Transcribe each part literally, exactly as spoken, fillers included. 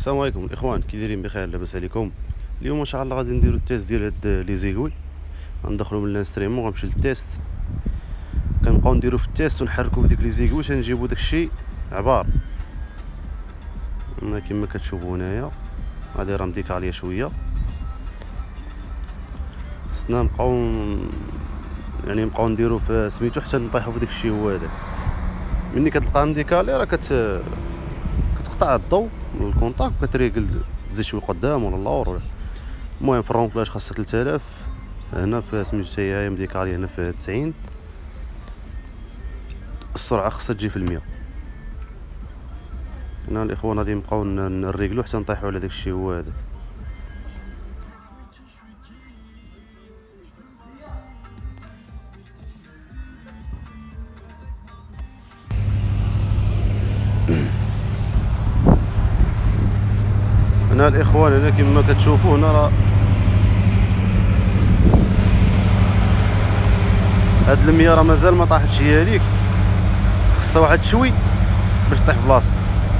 السلام عليكم الاخوان، كي دايرين؟ بخير؟ لاباس عليكم؟ اليوم ان شاء الله غادي نديرو التيست ديال هاد لي زيغول. غندخلو من الانستريمون غنمشي للتيست، كنبقاو نديرو في التيست ونحركو في ديك لي زيغول حتى نجيبو داكشي عبار. كما كتشوفوا هنايا غادي راه مديكاليه شويه، خصنا نبقاو يعني نبقاو نديرو في سميتو حتى نطيحو في داكشي هو هذاك. ملي كتلقاه مديكالي راه كت كتقطع الضو من الكونطاك وكتريقل تزيد شويه قدام ولا اللور. المهم في الرونفلاج خاصها ثلاثة آلاف، هنا في سميتو حتى هي مديكاليه هنا في تسعين. السرعه خاصها تجي في المية. هنا الاخوان غادي نبقاو نريقلو حتى نطيحو على داكشي هو هذا. هنا الاخوان هنا كما كتشوفوا هنا راه هاد المياه راه مازال ما طاحتش هي هذيك، خصها واحد شوي باش طيح في بلاصتها.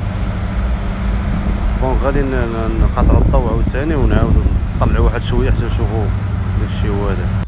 دونك غادي نقطعوا الضوء عاوتاني ونعاودو نطلعوا واحد شويه حتى نشوفوا داكشي هو هذا.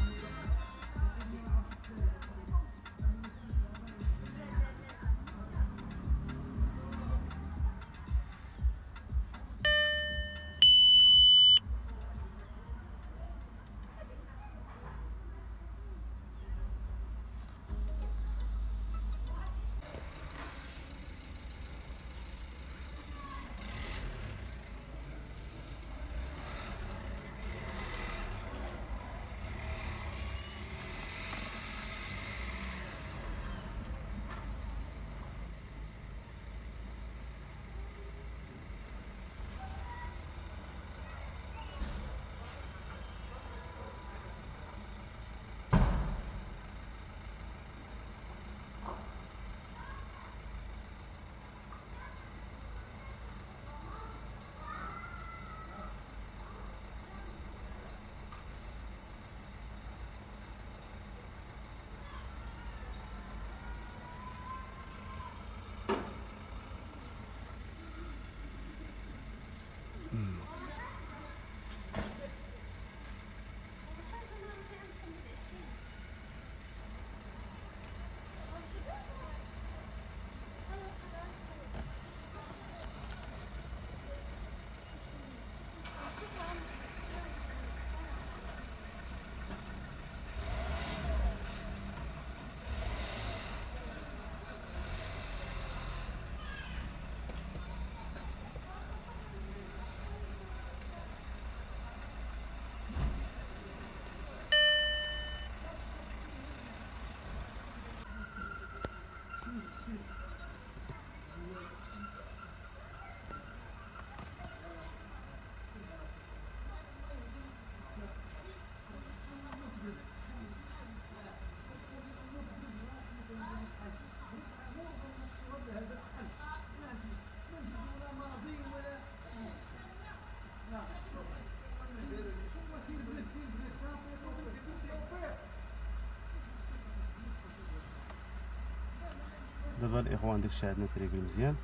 دابا الاخوان داكشي عندنا تريكل مزيان،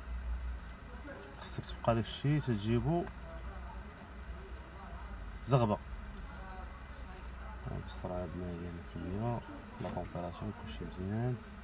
خصك تبقى داكشي تجيبو زغبه بالسرعه المائيه في المية، لا كومبيراسيون كلشي مزيان.